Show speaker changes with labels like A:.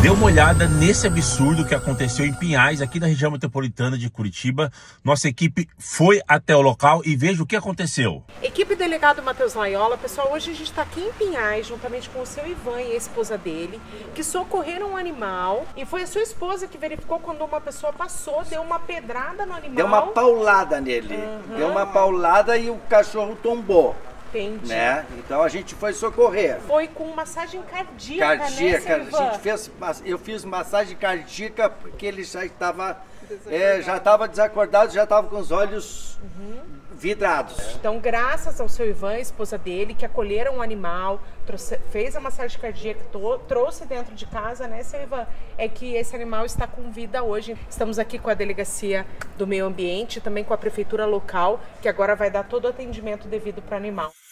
A: Dê uma olhada nesse absurdo que aconteceu em Pinhais, aqui na região metropolitana de Curitiba. Nossa equipe foi até o local e veja o que aconteceu.
B: Equipe delegado Matheus Laiola, pessoal, hoje a gente está aqui em Pinhais, juntamente com o seu Ivan e a esposa dele, que socorreram um animal. E foi a sua esposa que verificou quando uma pessoa passou, deu uma pedrada no animal.
C: Deu uma paulada nele. Deu uma paulada e o cachorro tombou.
B: Entendi.
C: Né? Então a gente foi socorrer.
B: Foi com massagem cardíaca, né, seu Ivan?
C: Eu fiz massagem cardíaca porque ele já estava desacordado, já estava com os olhos vidrados.
B: Então, graças ao seu Ivan, a esposa dele, que acolheram o animal, fez a massagem cardíaca, trouxe dentro de casa, né, seu Ivan? É que esse animal está com vida hoje. Estamos aqui com a Delegacia do Meio Ambiente, também com a Prefeitura local, que agora vai dar todo o atendimento devido para o animal.